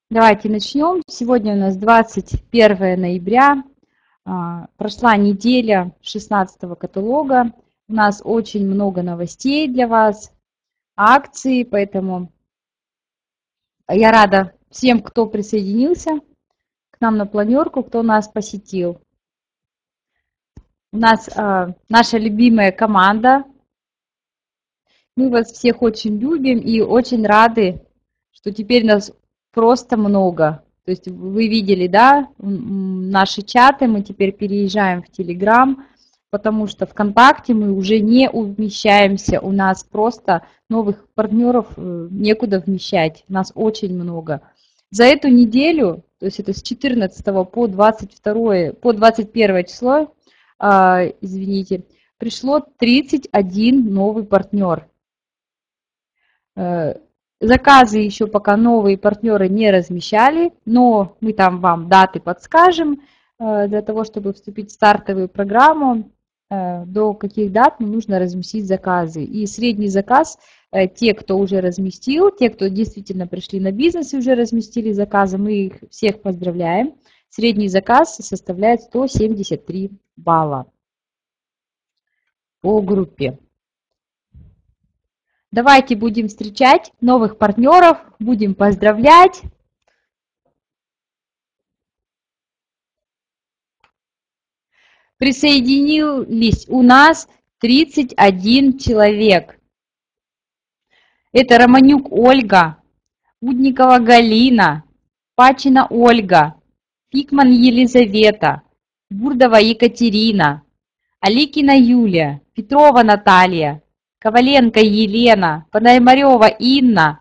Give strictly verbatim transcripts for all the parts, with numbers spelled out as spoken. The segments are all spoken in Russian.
Давайте начнем. Сегодня у нас двадцать первое ноября. А, Прошла неделя шестнадцатого каталога. У нас очень много новостей для вас, акций, поэтому я рада всем, кто присоединился к нам на планерку, кто нас посетил. У нас а, наша любимая команда. Мы вас всех очень любим и очень рады, что теперь нас просто много. То есть вы видели, да, наши чаты, мы теперь переезжаем в Телеграм, потому что ВКонтакте мы уже не умещаемся, у нас просто новых партнеров некуда вмещать, нас очень много. За эту неделю, то есть это с четырнадцатого по двадцать второе, по двадцать первое число, извините, пришло тридцать один новый партнер. Заказы еще пока новые партнеры не размещали, но мы там вам даты подскажем для того, чтобы вступить в стартовую программу, до каких дат нужно разместить заказы. И средний заказ, те, кто уже разместил, те, кто действительно пришли на бизнес и уже разместили заказы, мы их всех поздравляем. Средний заказ составляет сто семьдесят три балла по группе. Давайте будем встречать новых партнеров, будем поздравлять. Присоединились у нас тридцать один человек. Это Романюк Ольга, Удникова Галина, Пачина Ольга, Пикман Елизавета, Бурдова Екатерина, Аликина Юлия, Петрова Наталья, Коваленко Елена, Пономарева Инна,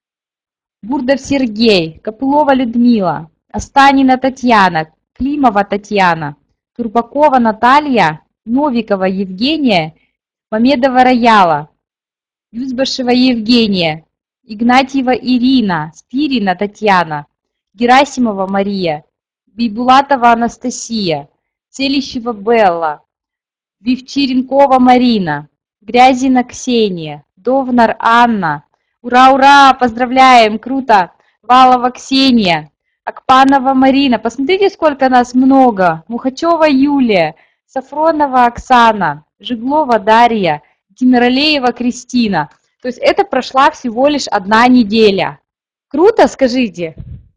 Бурдов Сергей, Копылова Людмила, Останина Татьяна, Климова Татьяна, Турбакова Наталья, Новикова Евгения, Мамедова Раяла, Юзбашева Евгения, Игнатьева Ирина, Спирина Татьяна, Герасимова Мария, Бибулатова Анастасия, Целищева Белла, Вивчеренкова Марина, Грязина Ксения, Довнар Анна. Ура, ура, поздравляем, круто! Валова Ксения, Акпанова Марина. Посмотрите, сколько нас много. Мухачева Юлия, Сафронова Оксана, Жиглова Дарья, Тимиралеева Кристина. То есть это прошла всего лишь одна неделя. Круто, скажите?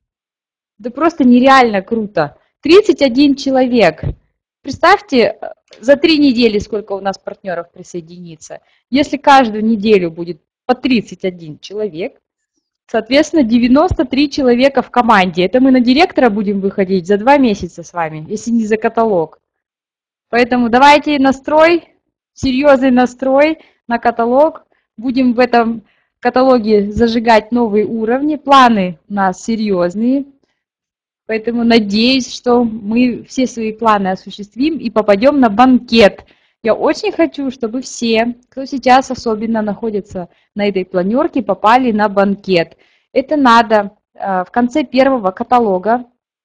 Да просто нереально круто. тридцать один человек. Представьте, за три недели сколько у нас партнеров присоединится. Если каждую неделю будет по тридцать один человек, соответственно, девяносто три человека в команде. Это мы на директора будем выходить за два месяца с вами, если не за каталог. Поэтому давайте настрой, серьезный настрой на каталог. Будем в этом каталоге зажигать новые уровни. Планы у нас серьезные. Поэтому надеюсь, что мы все свои планы осуществим и попадем на банкет. Я очень хочу, чтобы все, кто сейчас особенно находится на этой планерке, попали на банкет. Это надо в конце первого каталога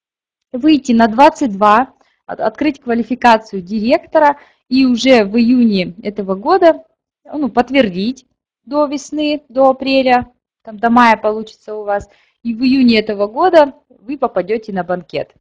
выйти на двадцать два, открыть квалификацию директора и уже в июне этого года ну, подтвердить до весны, до апреля, там, до мая получится у вас. И в июне этого года вы попадете на банкет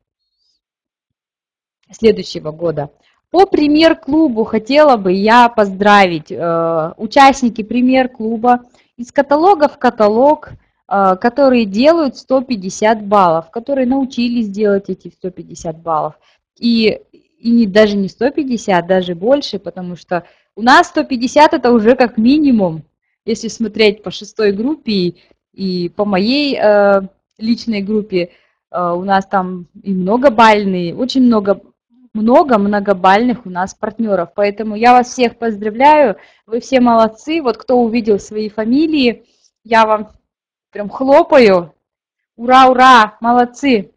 следующего года. По премьер-клубу хотела бы я поздравить э, участники премьер-клуба из каталога в каталог, э, которые делают сто пятьдесят баллов, которые научились делать эти сто пятьдесят баллов. И, и не, даже не сто пятьдесят, даже больше, потому что у нас сто пятьдесят это уже как минимум, если смотреть по шестой группе и, и по моей э, личной группе, э, у нас там и многобальные, очень много много многобальных у нас партнеров. Поэтому я вас всех поздравляю, вы все молодцы. Вот кто увидел свои фамилии, я вам прям хлопаю. Ура, ура, молодцы.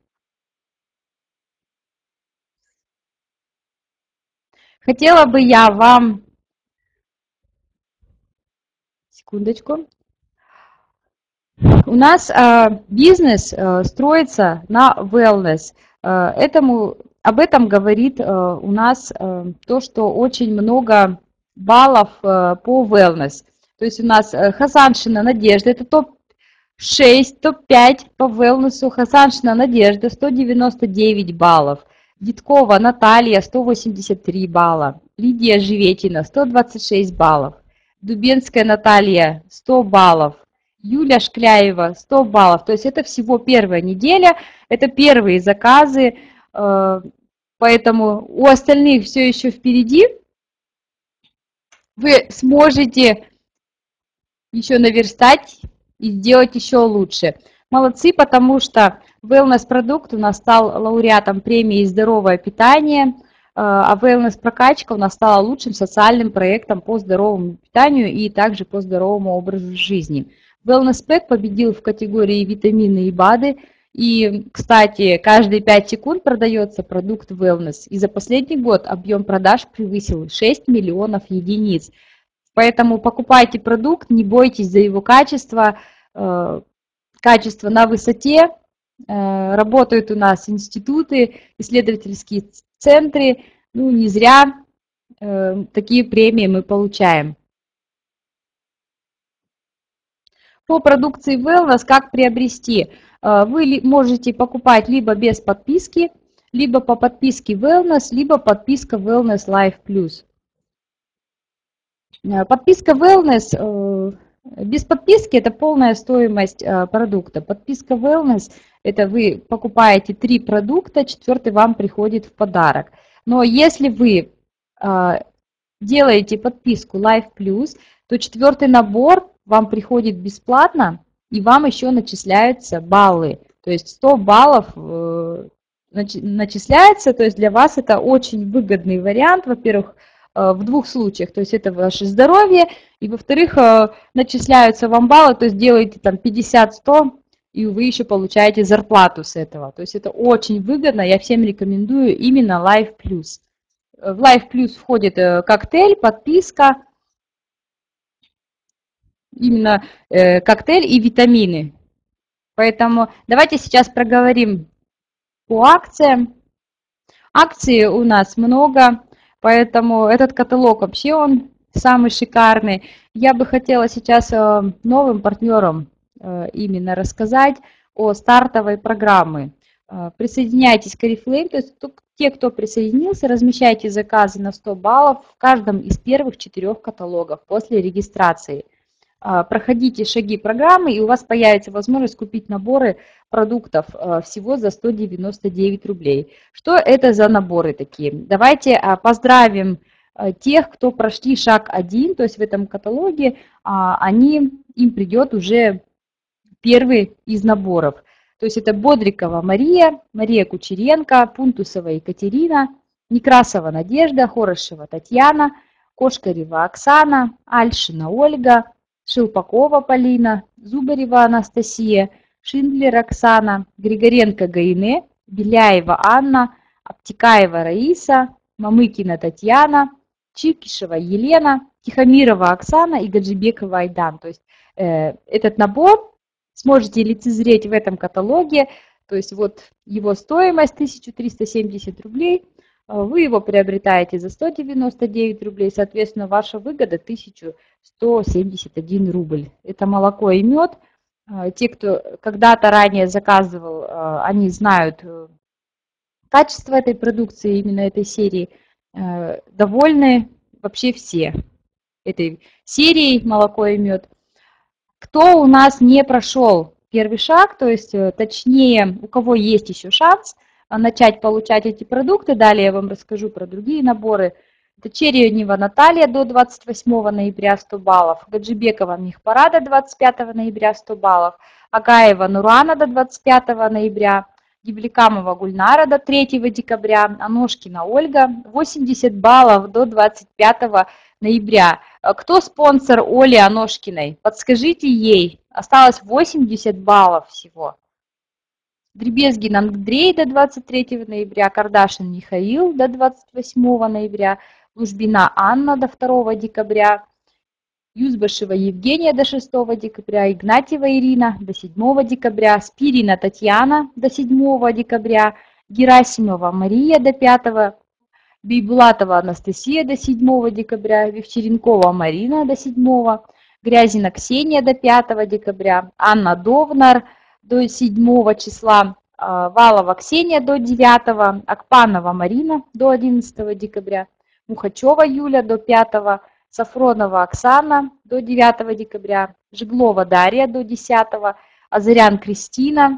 Хотела бы я вам... Секундочку. У нас э, бизнес э, строится на wellness. Э, этому... Об этом говорит э, у нас э, то, что очень много баллов э, по wellness. То есть у нас э, Хасаншина Надежда, это топ шесть, топ пять по wellness. Хасаншина Надежда, сто девяносто девять баллов. Дедкова Наталья, сто восемьдесят три балла. Лидия Живетина, сто двадцать шесть баллов. Дубенская Наталья, сто баллов. Юля Шкляева, сто баллов. То есть это всего первая неделя, это первые заказы, поэтому у остальных все еще впереди. Вы сможете еще наверстать и сделать еще лучше. Молодцы, потому что wellness-продукт у нас стал лауреатом премии «Здоровое питание», а wellness-прокачка у нас стала лучшим социальным проектом по здоровому питанию и также по здоровому образу жизни. Wellness Pack победил в категории витамины и БАДы. И, кстати, каждые пять секунд продается продукт Wellness. И за последний год объем продаж превысил шесть миллионов единиц. Поэтому покупайте продукт, не бойтесь за его качество. Качество на высоте. Работают у нас институты, исследовательские центры. Ну, не зря такие премии мы получаем. По продукции Wellness как приобрести? Вы можете покупать либо без подписки, либо по подписке Wellness, либо подписка Wellness Life Plus. Подписка Wellness, без подписки это полная стоимость продукта. Подписка Wellness это вы покупаете три продукта, четвертый вам приходит в подарок. Но если вы делаете подписку Life Plus, то четвертый набор вам приходит бесплатно, и вам еще начисляются баллы. То есть сто баллов начисляется, то есть для вас это очень выгодный вариант, во-первых, в двух случаях. То есть это ваше здоровье, и во-вторых, начисляются вам баллы, то есть делаете там пятьдесят-сто, и вы еще получаете зарплату с этого. То есть это очень выгодно, я всем рекомендую именно Life Plus. В Life Plus входит коктейль, подписка, именно э, коктейль и витамины. Поэтому давайте сейчас проговорим по акциям. Акций у нас много, поэтому этот каталог вообще он самый шикарный. Я бы хотела сейчас э, новым партнерам э, именно рассказать о стартовой программе. Э, присоединяйтесь к Oriflame, то есть те, кто присоединился, размещайте заказы на сто баллов в каждом из первых четырех каталогов после регистрации. Проходите шаги программы, и у вас появится возможность купить наборы продуктов всего за сто девяносто девять рублей. Что это за наборы такие? Давайте поздравим тех, кто прошли шаг один, то есть в этом каталоге они, им придет уже первый из наборов. То есть это Бодрикова Мария, Мария Кучеренко, Пунтусова Екатерина, Некрасова Надежда, Хорошева Татьяна, Кошкарева Оксана, Альшина Ольга, Шилпакова Полина, Зубарева Анастасия, Шиндлер Оксана, Григоренко Гаине, Беляева Анна, Обтекаева Раиса, Мамыкина Татьяна, Чикишева Елена, Тихомирова Оксана и Гаджибекова Айдан. То есть э, этот набор сможете лицезреть в этом каталоге. То есть вот его стоимость тысяча триста семьдесят рублей. Вы его приобретаете за сто девяносто девять рублей, соответственно, ваша выгода тысяча сто семьдесят один рубль. Это молоко и мед. Те, кто когда-то ранее заказывал, они знают качество этой продукции, именно этой серии. Довольны вообще все этой серией молоко и мед. Кто у нас не прошел первый шаг, то есть точнее, у кого есть еще шанс начать получать эти продукты. Далее я вам расскажу про другие наборы. Это Черенева Наталья до двадцать восьмого ноября сто баллов, Гаджибекова Михпара до двадцать пятого ноября сто баллов, Агаева Нурана до двадцать пятого ноября, Гибликамова Гульнара до третьего декабря, Аношкина Ольга восемьдесят баллов до двадцать пятого ноября. Кто спонсор Оли Аношкиной? Подскажите ей. Осталось восемьдесят баллов всего. Дребезгин Андрей до двадцать третьего ноября, Кардашин Михаил до двадцать восьмого ноября, Лужбина Анна до второго декабря, Юзбашева Евгения до шестого декабря, Игнатьева Ирина до седьмого декабря, Спирина Татьяна до седьмого декабря, Герасимова Мария до пятого, Бейбулатова Анастасия до седьмого декабря, Вивчеренкова Марина до седьмого, Грязина Ксения до пятого декабря, Анна Довнар до седьмого числа, Валова Ксения до девятого, Акпанова Марина до одиннадцатого декабря, Мухачева Юля до пятого, Сафронова Оксана до девятого декабря, Жиглова Дарья до десятого, Азарян Кристина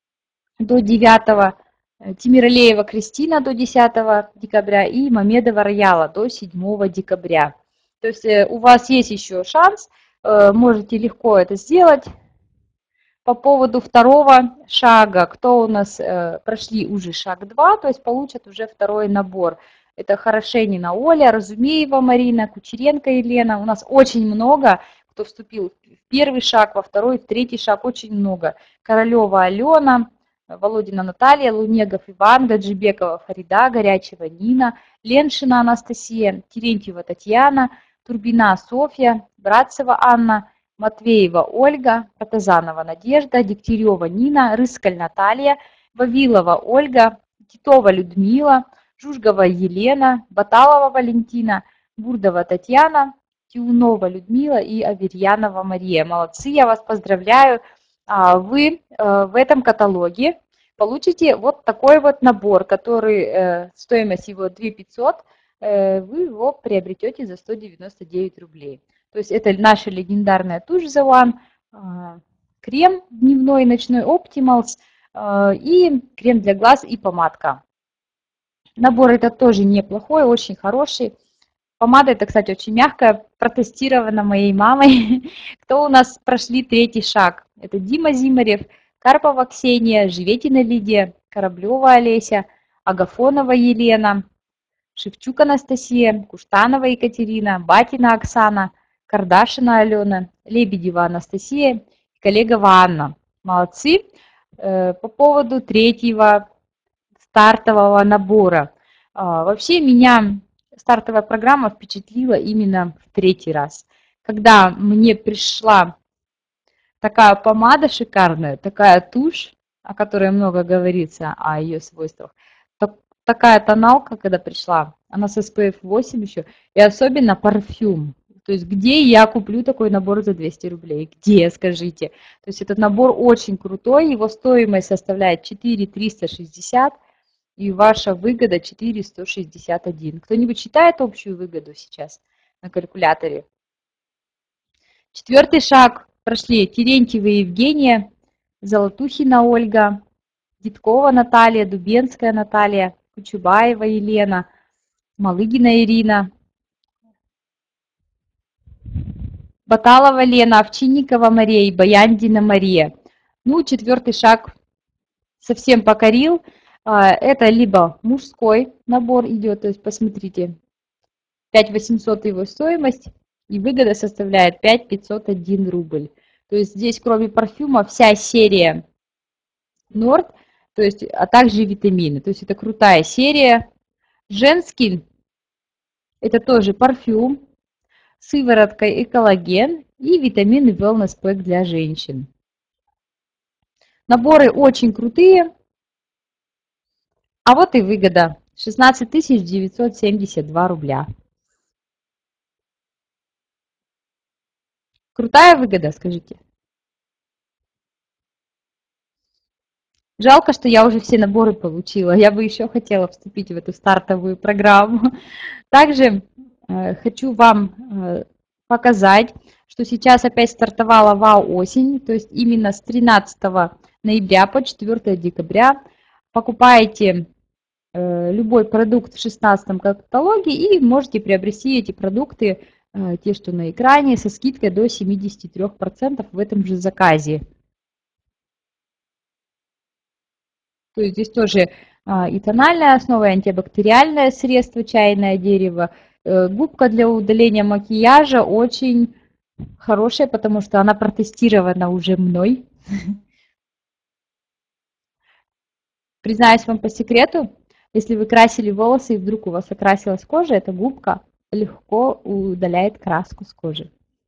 до девятого, Тимиралеева Кристина до десятого декабря и Мамедова Раяла до седьмого декабря. То есть у вас есть еще шанс, можете легко это сделать. По поводу второго шага, кто у нас прошли уже шаг два, то есть получат уже второй набор. Это Хорошенина Оля, Разумеева Марина, Кучеренко Елена. У нас очень много, кто вступил в первый шаг, во второй, в третий шаг, очень много. Королева Алена, Володина Наталья, Лунегов Иван, Гаджибекова Фарида, Горячева Нина, Леншина Анастасия, Терентьева Татьяна, Турбина Софья, Братцева Анна, Матвеева Ольга, Протазанова Надежда, Дегтярева Нина, Рыскаль Наталья, Вавилова Ольга, Титова Людмила, Жужгова Елена, Баталова Валентина, Бурдова Татьяна, Тиунова Людмила и Аверьянова Мария. Молодцы, я вас поздравляю. Вы в этом каталоге получите вот такой вот набор, который, стоимость его две тысячи пятьсот, вы его приобретете за сто девяносто девять рублей. То есть это наша легендарная тушь The One, крем дневной и ночной Optimals и крем для глаз и помадка. Набор этот тоже неплохой, очень хороший. Помада эта, кстати, очень мягкая, протестирована моей мамой. Кто у нас прошли третий шаг? Это Дима Зимарев, Карпова Ксения, Живетина Лидия, Кораблева Олеся, Агафонова Елена, Шевчук Анастасия, Куштанова Екатерина, Батина Оксана, Кардашина Алена, Лебедева Анастасия, Коллегова Анна. Молодцы. По поводу третьего стартового набора. Вообще меня стартовая программа впечатлила именно в третий раз. Когда мне пришла такая помада шикарная, такая тушь, о которой много говорится, о ее свойствах, такая тоналка, когда пришла, она с эс пэ эф восемь еще, и особенно парфюм. То есть где я куплю такой набор за двести рублей? Где, скажите? То есть этот набор очень крутой, его стоимость составляет четыре тысячи триста шестьдесят, и ваша выгода четыре тысячи сто шестьдесят один. Кто-нибудь считает общую выгоду сейчас на калькуляторе? Четвертый шаг прошли Терентьева Евгения, Золотухина Ольга, Дедкова Наталья, Дубенская Наталья, Кучубаева Елена, Малыгина Ирина, Баталова Лена, Овчинникова Мария и Баяндина Мария. Ну, четвертый шаг совсем покорил. Это либо мужской набор идет, то есть посмотрите, пять тысяч восемьсот его стоимость, и выгода составляет пять тысяч пятьсот один рубль. То есть здесь кроме парфюма вся серия Норд, то есть, а также витамины. То есть это крутая серия. Женский, это тоже парфюм, сыворотка и коллаген и витамины Wellness Pack для женщин. Наборы очень крутые. А вот и выгода. шестнадцать тысяч девятьсот семьдесят два рубля. Крутая выгода, скажите. Жалко, что я уже все наборы получила. Я бы еще хотела вступить в эту стартовую программу. Также э, хочу вам э, показать, что сейчас опять стартовала ВАУ-осень, то есть именно с тринадцатого ноября по четвёртое декабря покупаете э, любой продукт в шестнадцатом каталоге и можете приобрести эти продукты, э, те, что на экране, со скидкой до семидесяти трёх процентов в этом же заказе. То есть здесь тоже и тональная основа, и антибактериальное средство, чайное дерево. Губка для удаления макияжа очень хорошая, потому что она протестирована уже мной. Признаюсь вам по секрету, если вы красили волосы и вдруг у вас окрасилась кожа, эта губка легко удаляет краску с кожи.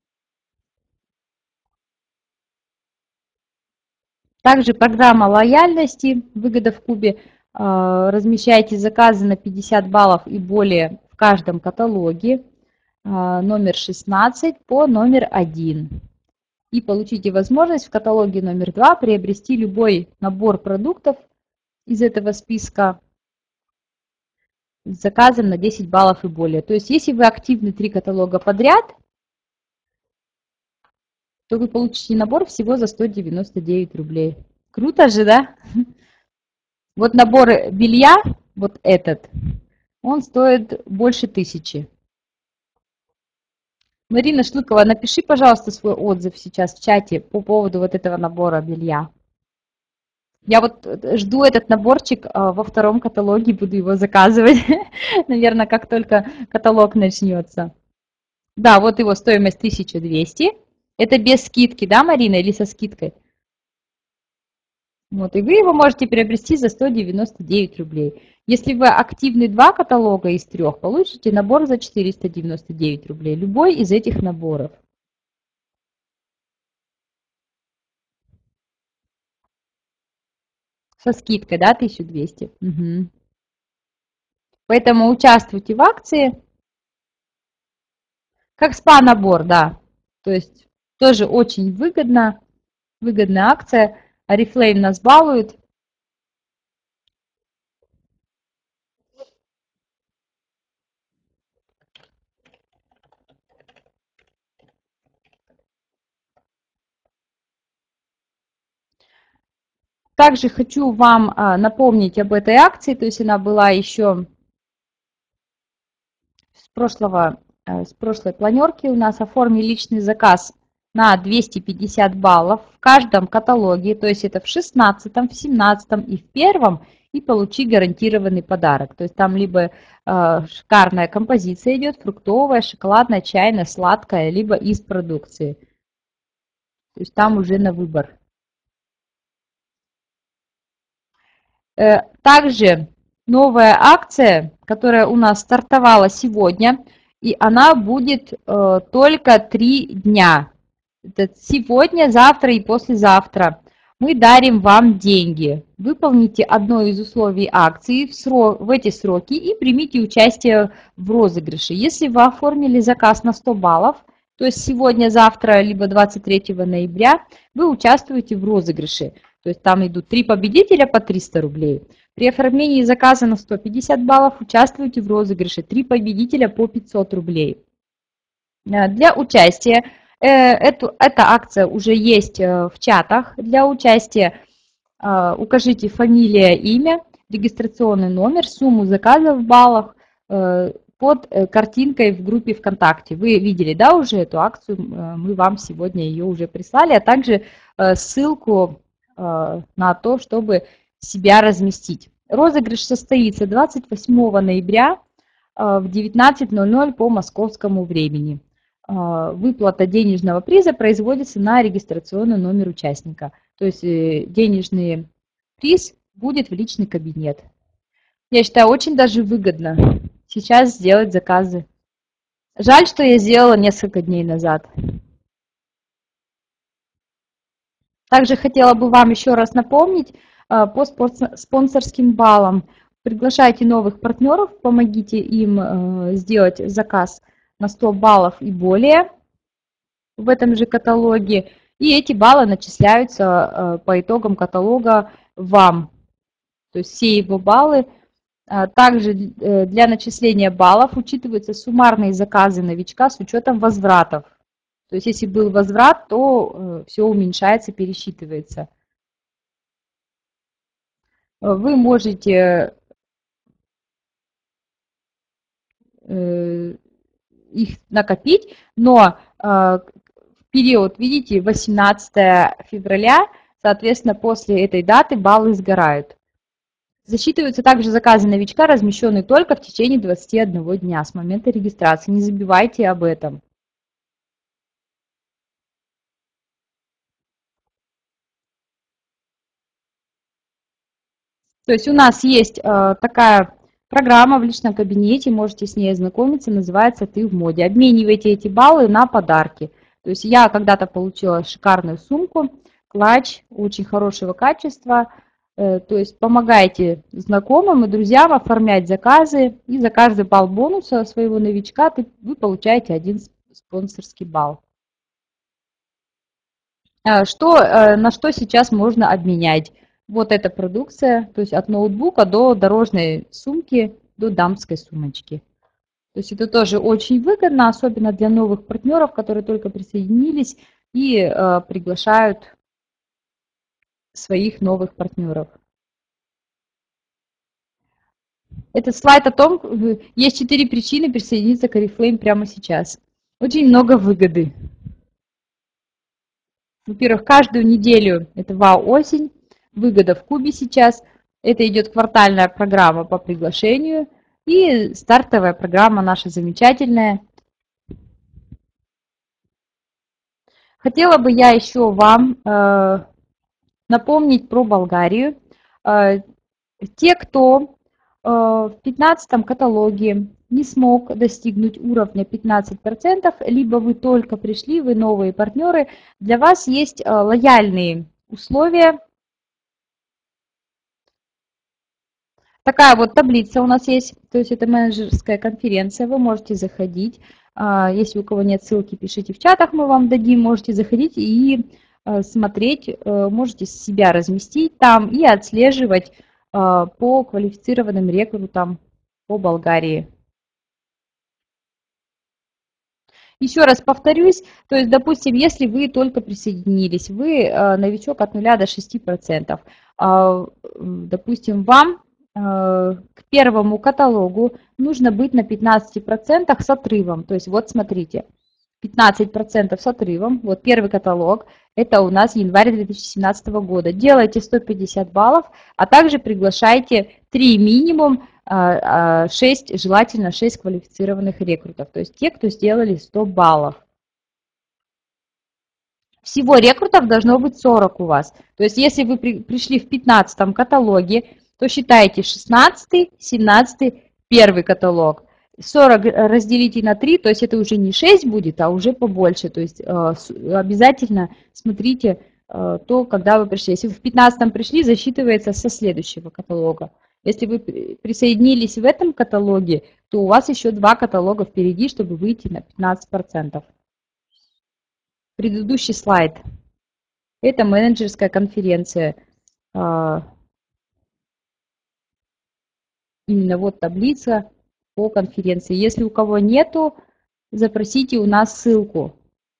Также программа лояльности, выгода в кубе. Размещайте заказы на пятьдесят баллов и более в каждом каталоге. номер шестнадцать по номер один. И получите возможность в каталоге номер два приобрести любой набор продуктов из этого списка с заказом на десять баллов и более. То есть, если вы активны три каталога подряд, то вы получите набор всего за сто девяносто девять рублей. Круто же, да? Вот набор белья, вот этот, он стоит больше тысячи. Марина Шлыкова, напиши, пожалуйста, свой отзыв сейчас в чате по поводу вот этого набора белья. Я вот жду этот наборчик во втором каталоге, буду его заказывать, наверное, как только каталог начнется. Да, вот его стоимость тысяча двести. Это без скидки, да, Марина, или со скидкой? Вот, и вы его можете приобрести за сто девяносто девять рублей. Если вы активны два каталога из трех, получите набор за четыреста девяносто девять рублей. Любой из этих наборов. Со скидкой, да, тысяча двести. Угу. Поэтому участвуйте в акции. Как спа-набор, да. То есть тоже очень выгодно. Выгодная акция. Oriflame нас балует. Также хочу вам напомнить об этой акции. То есть она была еще с прошлого, с прошлой планерки. У нас оформи личный заказ на двести пятьдесят баллов в каждом каталоге. То есть это в шестнадцатом, в семнадцатом и в первом. И получи гарантированный подарок. То есть там либо э, шикарная композиция идет, фруктовая, шоколадная, чайная, сладкая, либо из продукции. То есть там уже на выбор. Э, также новая акция, которая у нас стартовала сегодня, и она будет э, только три дня. Это сегодня, завтра и послезавтра. Мы дарим вам деньги. Выполните одно из условий акции в, срок, в эти сроки и примите участие в розыгрыше. Если вы оформили заказ на сто баллов, то есть сегодня, завтра, либо двадцать третьего ноября, вы участвуете в розыгрыше. То есть там идут три победителя по триста рублей. При оформлении заказа на сто пятьдесят баллов участвуйте в розыгрыше три победителя по пятьсот рублей. Для участия Эту, эта акция уже есть в чатах. Для участия укажите фамилия, имя, регистрационный номер, сумму заказа в баллах под картинкой в группе ВКонтакте. Вы видели, да, уже эту акцию? Мы вам сегодня ее уже прислали, а также ссылку на то, чтобы себя разместить. Розыгрыш состоится двадцать восьмого ноября в девятнадцать ноль ноль по московскому времени. Выплата денежного приза производится на регистрационный номер участника. То есть денежный приз будет в личный кабинет. Я считаю, очень даже выгодно сейчас сделать заказы. Жаль, что я сделала несколько дней назад. Также хотела бы вам еще раз напомнить по спонсорским баллам. Приглашайте новых партнеров, помогите им сделать заказ на сто баллов и более в этом же каталоге. И эти баллы начисляются по итогам каталога вам. То есть все его баллы. Также для начисления баллов учитываются суммарные заказы новичка с учетом возвратов. То есть если был возврат, то все уменьшается, пересчитывается. Вы можете их накопить, но в период, видите, восемнадцатого февраля, соответственно, после этой даты баллы сгорают. Засчитываются также заказы новичка, размещенные только в течение двадцати одного дня с момента регистрации. Не забывайте об этом. То есть у нас есть такая программа в личном кабинете, можете с ней ознакомиться, называется «Ты в моде». Обменивайте эти баллы на подарки. То есть я когда-то получила шикарную сумку, клатч очень хорошего качества, То есть помогайте знакомым и друзьям оформлять заказы, и за каждый балл бонуса своего новичка вы получаете один спонсорский балл. Что, на что сейчас можно обменять? Вот эта продукция, то есть от ноутбука до дорожной сумки, до дамской сумочки. То есть это тоже очень выгодно, особенно для новых партнеров, которые только присоединились и э, приглашают своих новых партнеров. Этот слайд о том, есть четыре причины присоединиться к Oriflame прямо сейчас. Очень много выгоды. Во-первых, каждую неделю это ВАУ-осень, выгода в кубе сейчас. Это идет квартальная программа по приглашению и стартовая программа наша замечательная. Хотела бы я еще вам э, напомнить про Болгарию. Э, те, кто э, в пятнадцатом каталоге не смог достигнуть уровня пятнадцать процентов, либо вы только пришли, вы новые партнеры, для вас есть э, лояльные условия. Такая вот таблица у нас есть, то есть это менеджерская конференция, вы можете заходить. Если у кого нет ссылки, пишите в чатах, мы вам дадим, можете заходить и смотреть, можете себя разместить там и отслеживать по квалифицированным рекрутам по Болгарии. Еще раз повторюсь, то есть, допустим, если вы только присоединились, вы новичок от нуля до шести процентов, допустим, вам к первому каталогу нужно быть на пятнадцати процентах с отрывом. То есть вот смотрите, пятнадцать процентов с отрывом, вот первый каталог, это у нас январь две тысячи семнадцатого года. Делайте сто пятьдесят баллов, а также приглашайте три минимум, шесть, желательно шесть квалифицированных рекрутов, то есть те, кто сделали сто баллов. Всего рекрутов должно быть сорок у вас. То есть если вы при, пришли в пятнадцатом каталоге, то считайте шестнадцатый, семнадцатый, первый каталог. сорок разделите на три, то есть это уже не шесть будет, а уже побольше. То есть обязательно смотрите то, когда вы пришли. Если вы в пятнадцатом пришли, засчитывается со следующего каталога. Если вы присоединились в этом каталоге, то у вас еще два каталога впереди, чтобы выйти на пятнадцать процентов. Предыдущий слайд. Это менеджерская конференция. Именно вот таблица по конференции. Если у кого нету, запросите у нас ссылку.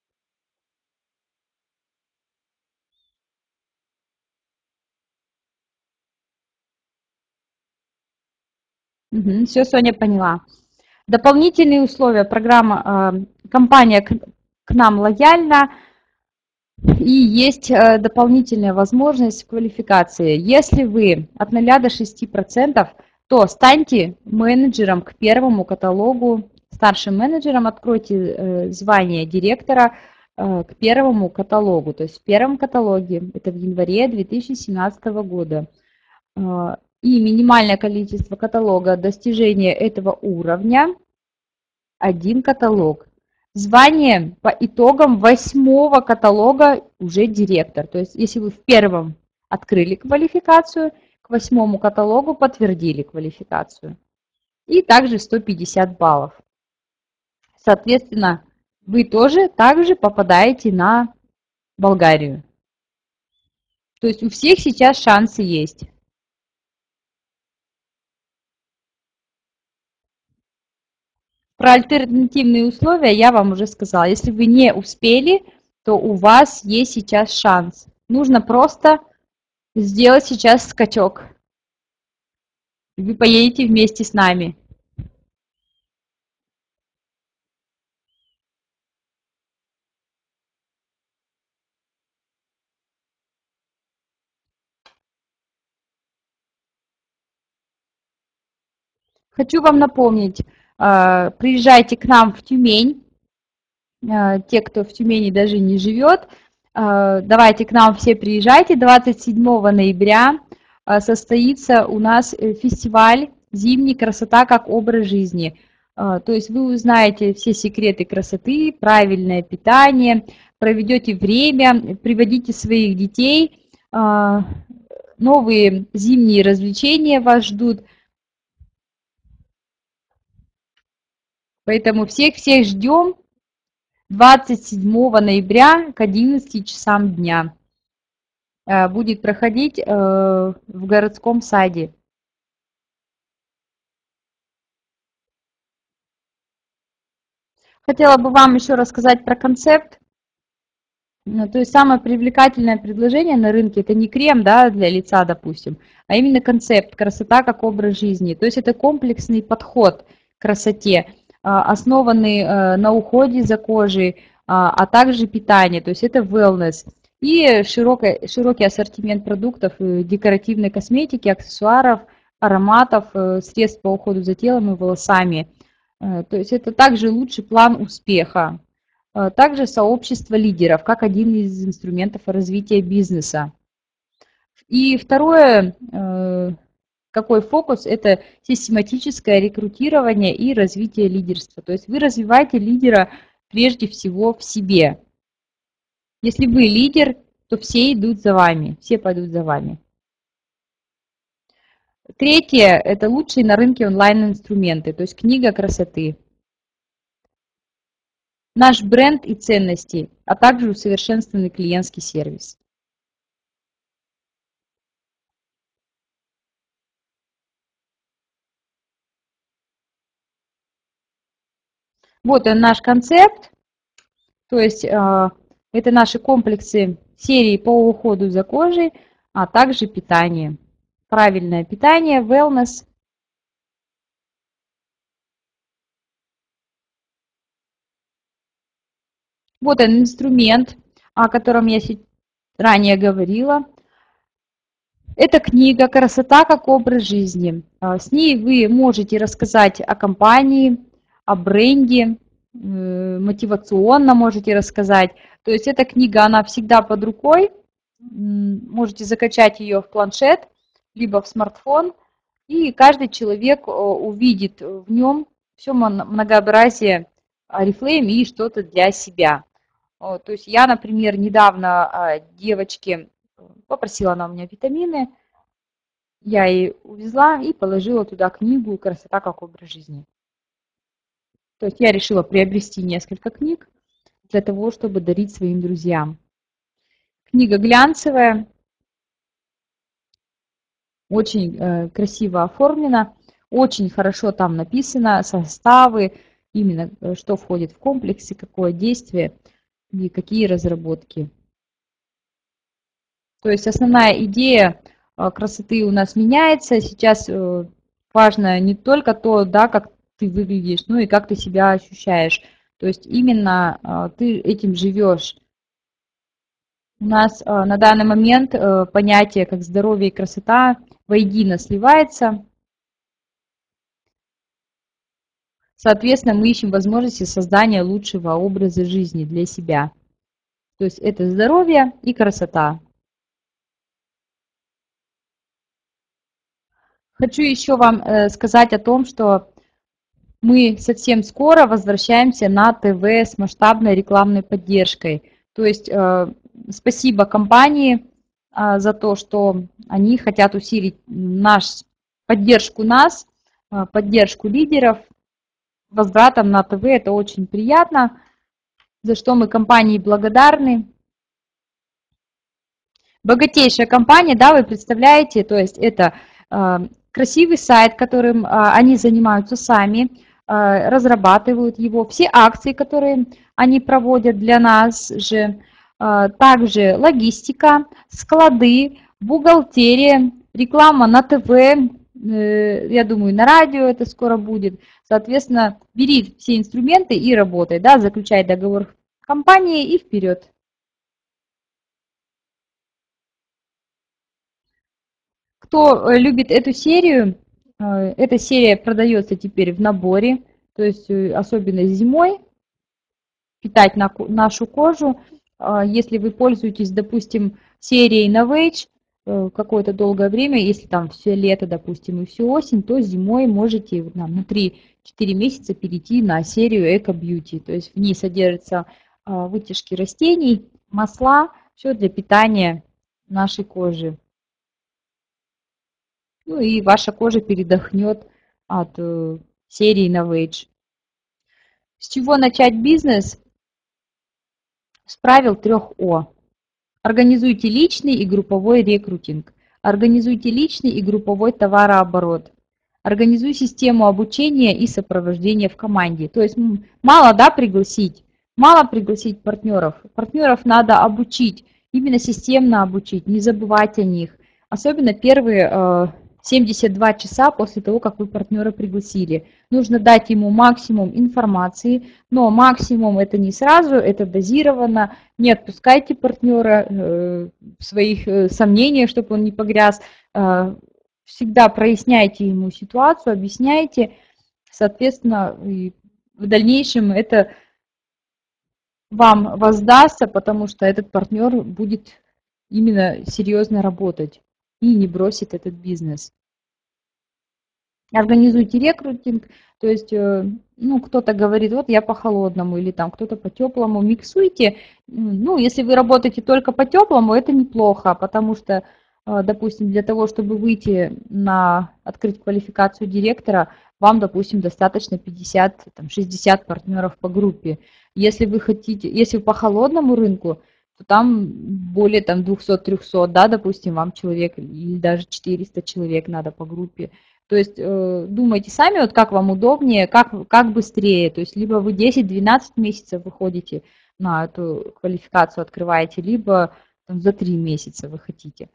Угу, все, Соня поняла. Дополнительные условия. Программа, компания к нам лояльна. И есть дополнительная возможность квалификации. Если вы от ноля до шести процентов, то станьте менеджером к первому каталогу, старшим менеджером, откройте звание директора к первому каталогу. То есть в первом каталоге, это в январе две тысячи семнадцатого года. И минимальное количество каталога достижения этого уровня – один каталог. Звание по итогам восьмого каталога уже директор. То есть если вы в первом открыли квалификацию, к восьмому каталогу подтвердили квалификацию. И также сто пятьдесят баллов. Соответственно, вы тоже также попадаете на Болгарию. То есть у всех сейчас шансы есть. Про альтернативные условия я вам уже сказала. Если вы не успели, то у вас есть сейчас шанс. Нужно просто сделать сейчас скачок. Вы поедете вместе с нами. Хочу вам напомнить, приезжайте к нам в Тюмень. Те, кто в Тюмени даже не живет, давайте к нам все приезжайте. двадцать седьмого ноября состоится у нас фестиваль «Зимний. Красота как образ жизни». То есть вы узнаете все секреты красоты, правильное питание, проведете время, приводите своих детей. На новые зимние развлечения вас ждут. Поэтому всех-всех ждем двадцать седьмого ноября к одиннадцати часам дня. Будет проходить в городском саде. Хотела бы вам еще рассказать про концепт. То есть самое привлекательное предложение на рынке – это не крем, да, для лица, допустим, а именно концепт «красота как образ жизни». То есть это комплексный подход к красоте, основанный на уходе за кожей, а также питании, то есть это wellness. И широкий, широкий ассортимент продуктов, декоративной косметики, аксессуаров, ароматов, средств по уходу за телом и волосами. То есть это также лучший план успеха. Также сообщество лидеров, как один из инструментов развития бизнеса. И второе, какой фокус, это систематическое рекрутирование и развитие лидерства. То есть вы развиваете лидера прежде всего в себе. Если вы лидер, то все идут за вами, все пойдут за вами. Третье, это лучшие на рынке онлайн-инструменты, то есть книга красоты. Наш бренд и ценности, а также усовершенствованный клиентский сервис. Вот он наш концепт, то есть э, это наши комплексы серии по уходу за кожей, а также питание. Правильное питание, wellness. Вот он инструмент, о котором я ранее говорила. Это книга «Красота как образ жизни». С ней вы можете рассказать о компании, о бренде, мотивационно можете рассказать. То есть эта книга, она всегда под рукой. Можете закачать ее в планшет, либо в смартфон. И каждый человек увидит в нем все многообразие Oriflame и что-то для себя. То есть я, например, недавно девочке попросила она у меня витамины, я ей увезла и положила туда книгу «Красота как образ жизни». То есть я решила приобрести несколько книг для того, чтобы дарить своим друзьям. Книга глянцевая, очень э, красиво оформлена, очень хорошо там написано составы, именно что входит в комплексы, какое действие и какие разработки. То есть основная идея красоты у нас меняется. Сейчас важно не только то, да, как ты выглядишь, но и как ты себя ощущаешь. То есть именно ты этим живешь. У нас на данный момент понятие как здоровье и красота воедино сливается. Соответственно, мы ищем возможности создания лучшего образа жизни для себя. То есть это здоровье и красота. Хочу еще вам сказать о том, что мы совсем скоро возвращаемся на ТВ с масштабной рекламной поддержкой. То есть спасибо компании за то, что они хотят усилить наш, поддержку нас, поддержку лидеров. Возвратом на ТВ это очень приятно, за что мы компании благодарны. Богатейшая компания, да, вы представляете, то есть это красивый сайт, которым они занимаются сами, разрабатывают его, все акции, которые они проводят для нас же, также логистика, склады, бухгалтерия, реклама на ТВ, я думаю, на радио это скоро будет. Соответственно, бери все инструменты и работай, да, заключай договор с компанией и вперед. Кто любит эту серию, эта серия продается теперь в наборе, то есть особенно зимой, питать нашу кожу. Если вы пользуетесь, допустим, серией Novage какое-то долгое время, если там все лето, допустим, и всю осень, то зимой можете на три-четыре месяца перейти на серию Eco Beauty. То есть в ней содержатся вытяжки растений, масла, все для питания нашей кожи. Ну и ваша кожа передохнет от э, серии Novage. С чего начать бизнес? С правил трех О. Организуйте личный и групповой рекрутинг. Организуйте личный и групповой товарооборот. Организуй систему обучения и сопровождения в команде. То есть мало, да, пригласить, мало пригласить партнеров. Партнеров надо обучить, именно системно обучить, не забывать о них. Особенно первые э, семьдесят два часа после того, как вы партнера пригласили. Нужно дать ему максимум информации, но максимум это не сразу, это дозированно. Не отпускайте партнера э, в своих э, сомнениях, чтобы он не погряз. Э, всегда проясняйте ему ситуацию, объясняйте. Соответственно, и в дальнейшем это вам воздастся, потому что этот партнер будет именно серьезно работать и не бросит этот бизнес. Организуйте рекрутинг, то есть, э, ну, кто-то говорит, вот я по холодному, или там кто-то по теплому, миксуйте. Ну, если вы работаете только по теплому, это неплохо, потому что, э, допустим, для того, чтобы выйти на, открыть квалификацию директора, вам, допустим, достаточно пятьдесят, шестьдесят партнеров по группе. Если вы хотите, если по холодному рынку, то там более там двухсот-трехсот, да, допустим, вам человек, или даже четыреста человек надо по группе. То есть э, думайте сами, вот как вам удобнее, как, как быстрее. То есть либо вы десять-двенадцать месяцев выходите на эту квалификацию, открываете, либо там, за три месяца вы хотите.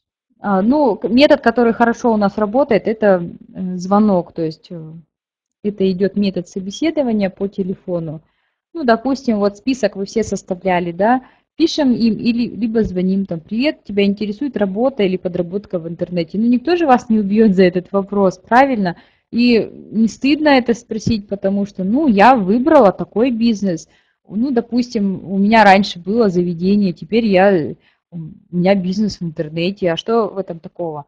А, ну, метод, который хорошо у нас работает, это э, звонок. То есть э, это идет метод собеседования по телефону. Ну, допустим, вот список вы все составляли, да, пишем им или либо звоним там: привет, тебя интересует работа или подработка в интернете. Ну, никто же вас не убьет за этот вопрос, правильно? И не стыдно это спросить, потому что, ну, я выбрала такой бизнес. Ну, допустим, у меня раньше было заведение, теперь я, у меня бизнес в интернете. А что в этом такого?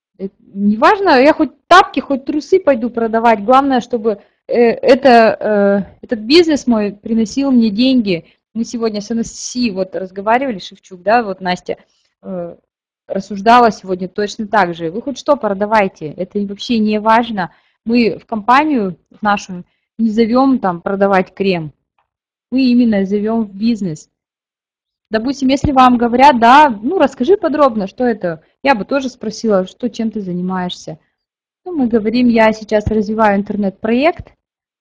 Неважно, я хоть тапки, хоть трусы пойду продавать. Главное, чтобы э, это, э, этот бизнес мой приносил мне деньги. Мы сегодня с Анастасией вот разговаривали, Шевчук, да, вот Настя э, рассуждала сегодня точно так же. Вы хоть что продавайте, это вообще не важно. Мы в компанию нашу не зовем там продавать крем, мы именно зовем в бизнес. Допустим, если вам говорят, да, ну расскажи подробно, что это. Я бы тоже спросила, что, чем ты занимаешься. Ну, мы говорим, я сейчас развиваю интернет-проект,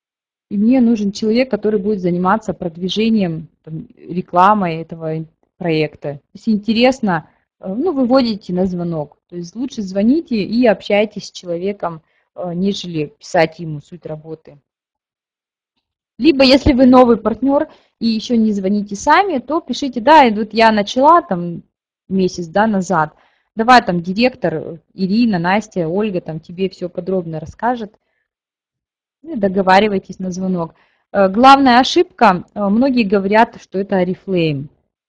и мне нужен человек, который будет заниматься продвижением, там, рекламой этого проекта. Если интересно, э, ну, выводите на звонок. То есть лучше звоните и общайтесь с человеком, э, нежели писать ему суть работы. Либо, если вы новый партнер и еще не звоните сами, то пишите, да, и вот я начала там месяц, да, назад, давай там директор Ирина, Настя, Ольга там тебе все подробно расскажет, и договаривайтесь на звонок. Э, Главная ошибка, э, многие говорят, что это Oriflame.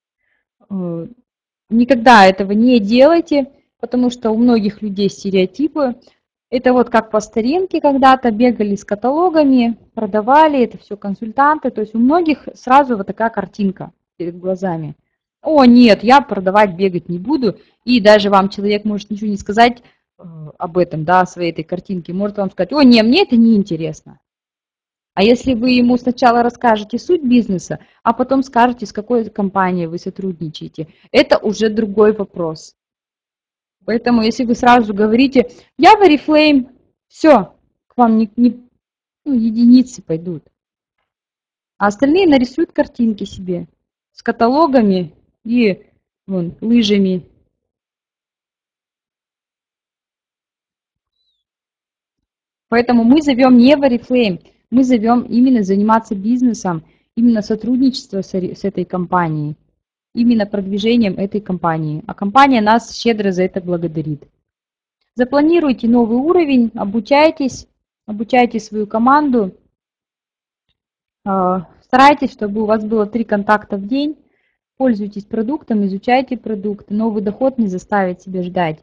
Э, Никогда этого не делайте, потому что у многих людей стереотипы. Это вот как по старинке когда-то бегали с каталогами, продавали, это все консультанты. То есть у многих сразу вот такая картинка перед глазами. О, нет, я продавать, бегать не буду. И даже вам человек может ничего не сказать э, об этом, да, о своей этой картинке. Может вам сказать: о, не, мне это не интересно. А если вы ему сначала расскажете суть бизнеса, а потом скажете, с какой компанией вы сотрудничаете, это уже другой вопрос. Поэтому, если вы сразу говорите, я в Oriflame, все, к вам не, не, ну, единицы пойдут. А остальные нарисуют картинки себе с каталогами и вон, лыжами. Поэтому мы зовем не в Oriflame, мы зовем именно заниматься бизнесом, именно сотрудничество с, с этой компанией, именно продвижением этой компании. А компания нас щедро за это благодарит. Запланируйте новый уровень, обучайтесь, обучайте свою команду. Старайтесь, чтобы у вас было три контакта в день. Пользуйтесь продуктом, изучайте продукт. Новый доход не заставит себя ждать.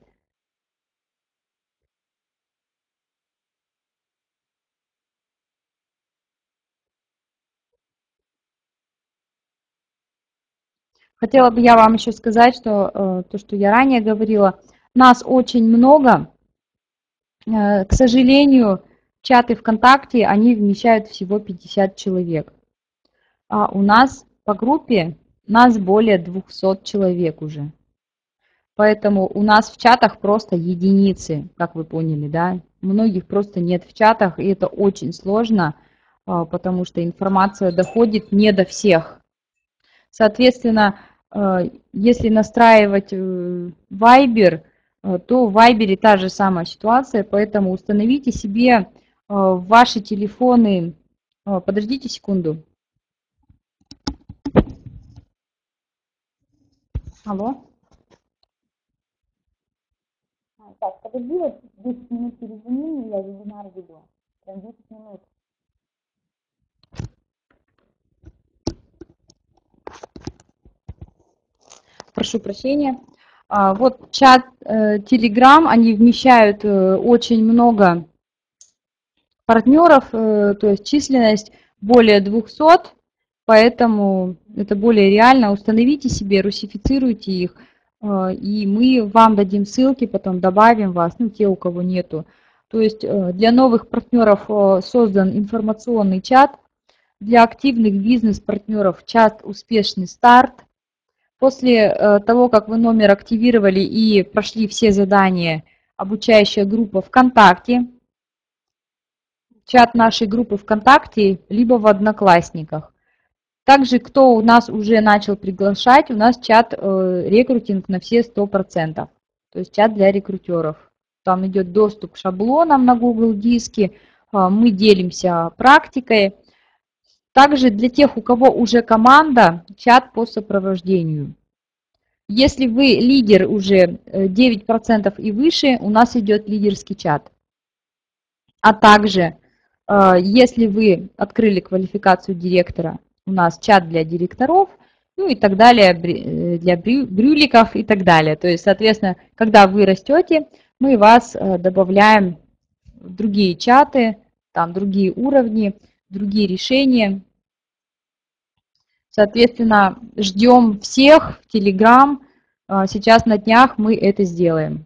Хотела бы я вам еще сказать, что э, то, что я ранее говорила, нас очень много, К сожалению, чаты ВКонтакте, они вмещают всего пятьдесят человек. А у нас по группе нас более двухсот человек уже. Поэтому у нас в чатах просто единицы, как вы поняли, да. Многих просто нет в чатах, и это очень сложно, потому что информация доходит не до всех. Соответственно, если настраивать Viber, то в Viber та же самая ситуация, поэтому установите себе в ваши телефоны, подождите секунду. Алло. Так, подожди, вот десять минут перезвони мне, я вебинар веду. Прям десять минут. Прошу прощения. Вот чат Telegram, они вмещают очень много партнеров, то есть численность более двухсот, поэтому это более реально. Установите себе, русифицируйте их, и мы вам дадим ссылки, потом добавим вас, ну, те, у кого нету. То есть для новых партнеров создан информационный чат, для активных бизнес-партнеров чат «Успешный старт». После того, как вы номер активировали и прошли все задания, обучающая группа ВКонтакте, чат нашей группы ВКонтакте, либо в Одноклассниках. Также, кто у нас уже начал приглашать, у нас чат э, рекрутинг на все сто процентов. То есть чат для рекрутеров. Там идет доступ к шаблонам на Google Диске, э, мы делимся практикой. Также для тех, у кого уже команда, чат по сопровождению. Если вы лидер уже девять процентов и выше, у нас идет лидерский чат. А также, э, если вы открыли квалификацию директора, у нас чат для директоров, ну и так далее, для брюликов и так далее. То есть, соответственно, когда вы растете, мы вас добавляем в другие чаты, там другие уровни, другие решения. Соответственно, ждем всех в Telegram. Сейчас на днях мы это сделаем.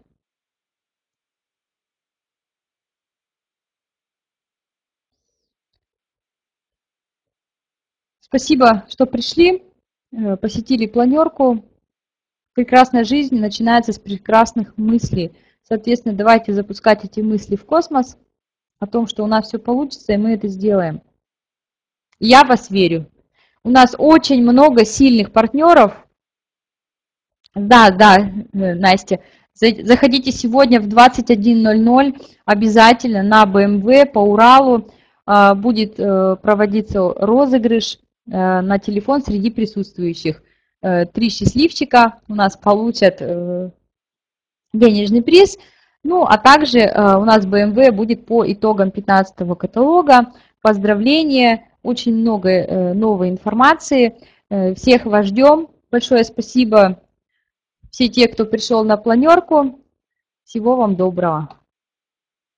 Спасибо, что пришли, посетили планерку. Прекрасная жизнь начинается с прекрасных мыслей. Соответственно, давайте запускать эти мысли в космос о том, что у нас все получится, и мы это сделаем. Я в вас верю. У нас очень много сильных партнеров. Да, да, Настя. Заходите сегодня в двадцать один ноль ноль обязательно на бэ эм вэ по Уралу. Будет проводиться розыгрыш на телефон среди присутствующих. Три счастливчика у нас получат денежный приз. Ну, а также у нас бэ эм вэ будет по итогам пятнадцатого каталога. Поздравления, очень много новой информации. Всех вас ждем. Большое спасибо все те, кто пришел на планерку. Всего вам доброго.